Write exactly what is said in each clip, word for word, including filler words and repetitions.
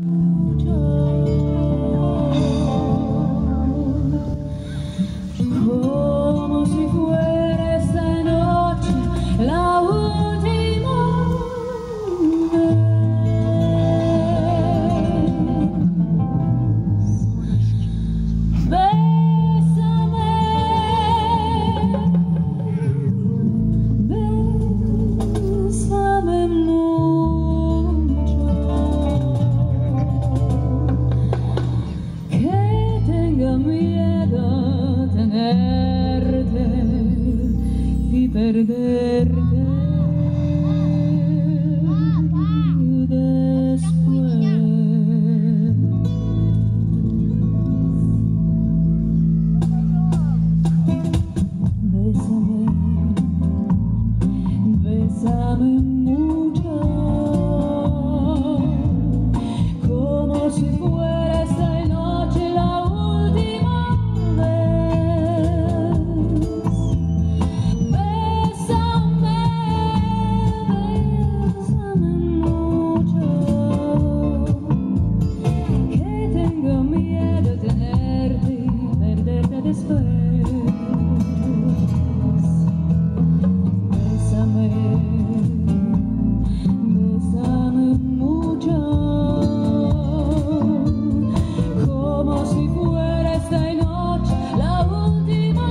Como si fuera esta noche la última vez. Bésame, bésame mucho, que tenga miedo tenerte y perderte después. Bésame, bésame mucho, como si fuera esta noche la última vez. Bésame, bésame mucho, que tengo miedo de tenerte y perderte después. Bésame, bésame mucho, como si fuera esta noche la última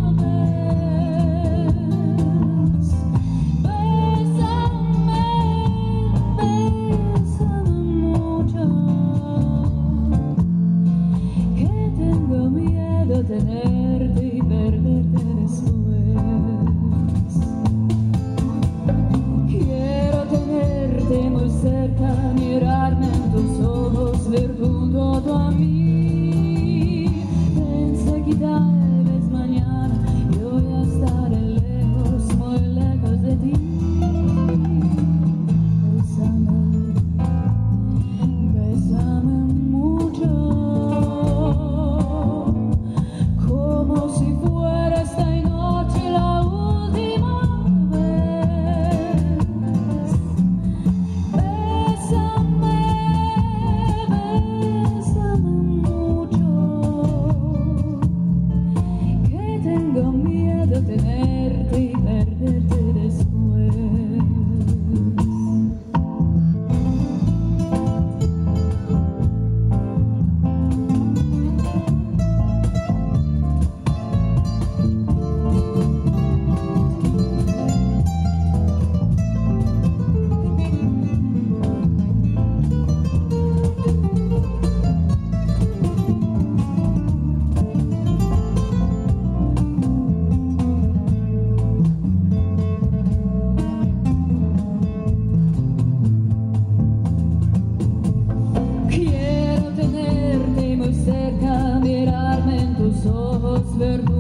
vez. Bésame, bésame mucho, que tengo miedo de tenerte y perderte después. Quiero tenerte muy cerca, mirarme en tus ojos, ver junto a mí. Enseguida eres mañana, yo voy a estar lejos, muy lejos de ti. Bésame, bésame mucho, como si fuera esta noche la última vez. Bésame, bésame mucho, que tengo miedo de tenerte y perderte después. Quiero tenerte muy cerca, mirarme en tus ojos, ver